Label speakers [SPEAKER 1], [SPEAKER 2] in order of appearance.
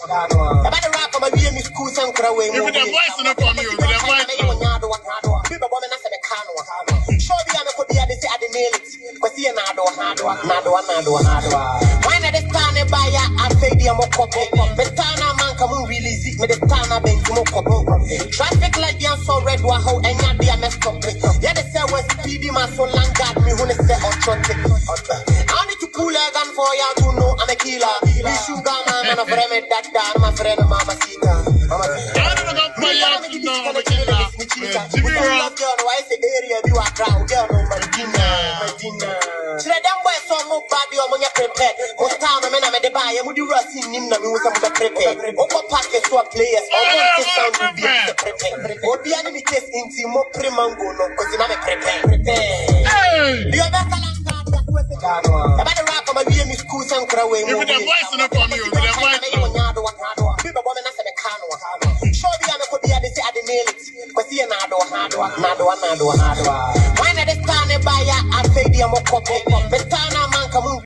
[SPEAKER 1] About the rock of my VM school, some croway.
[SPEAKER 2] If the voice in the community, the voice.
[SPEAKER 1] People woman as a cano. Show the other could be at the nail it. But see an ado. Why not the Tana buyer? I pay the Amoko. The Tana man come release it with the Tana bank. Traffic light, you're so red, wow, and you're the messed up. Yeah, the cell was speedy, my so long got me when it's the hot shot. I need to pull a gun for you to know I'm a killer. We sugar man, and a friend that down, my friend, Mama Sita.
[SPEAKER 2] I don't know for you to know I'm a killer.
[SPEAKER 1] Why is the area you are crowd? Girl, my dinner. Should I damn boy so more body or when you're prepared? Most time, I mean, I'm at the buy, and would you rush in him? We some prepared. Open packets to players, almost the sound to be prepared. Or the enemy test into more premango, because I'm a prepared. The other about the rock of my VM school, some croway.
[SPEAKER 2] If the voice in the community, the voice.
[SPEAKER 1] People woman as a cano. Show the other could be at the nail it. But see an ado. Why not the Tana buyer? I pay the Amoko. The Tana man come